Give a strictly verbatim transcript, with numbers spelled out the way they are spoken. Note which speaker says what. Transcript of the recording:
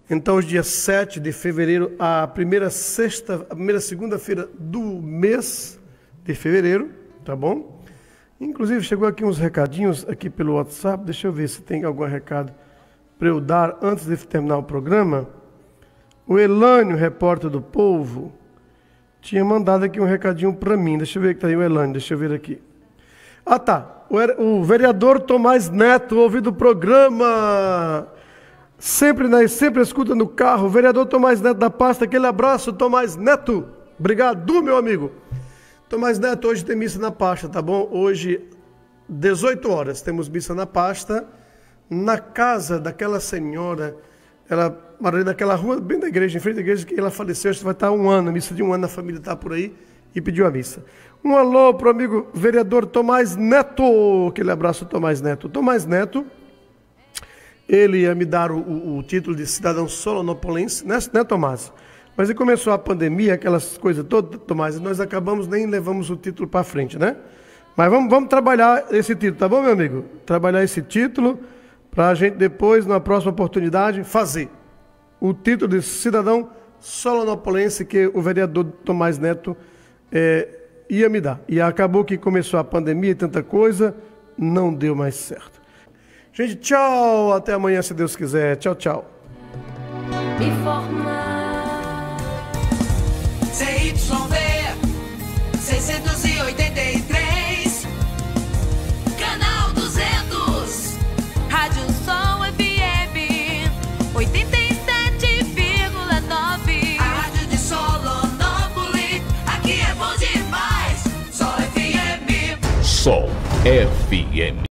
Speaker 1: Então, hoje, dia sete de fevereiro, a primeira sexta, a primeira segunda-feira do mês de fevereiro, tá bom? Inclusive, chegou aqui uns recadinhos aqui pelo WhatsApp. Deixa eu ver se tem algum recado para eu dar antes de terminar o programa. O Elânio, repórter do Povo, tinha mandado aqui um recadinho para mim. Deixa eu ver que tá aí o Elânio, deixa eu ver aqui. Ah, tá. O, o vereador Tomás Neto, ouvindo o programa... Sempre, né, sempre escuta no carro, o vereador Tomás Neto da pasta, aquele abraço, Tomás Neto, obrigado, meu amigo. Tomás Neto, hoje tem missa na pasta, tá bom? Hoje, dezoito horas, temos missa na pasta, na casa daquela senhora, ela mora naquela rua, bem da igreja, em frente à igreja, que ela faleceu, acho que vai estar um ano, a missa de um ano, a família está por aí, e pediu a missa. Um alô para o amigo vereador Tomás Neto, aquele abraço, Tomás Neto. Tomás Neto, ele ia me dar o, o, o título de cidadão solonopolense, né, né, Tomás? Mas aí começou a pandemia, aquelas coisas todas, Tomás, e nós acabamos, nem levamos o título para frente, né? Mas vamos, vamos trabalhar esse título, tá bom, meu amigo? Trabalhar esse título para a gente depois, na próxima oportunidade, fazer o título de cidadão solonopolense que o vereador Tomás Neto é, ia me dar. E acabou que começou a pandemia e tanta coisa, não deu mais certo. Gente, tchau, até amanhã, se Deus quiser. Tchau, tchau.
Speaker 2: Informar. C Y V seiscentos e oitenta e três, canal duzentos, Rádio Sol F M oitenta e sete vírgula nove. A rádio de Solonópolis, aqui é bom demais. Sol F M.
Speaker 3: Sol F M.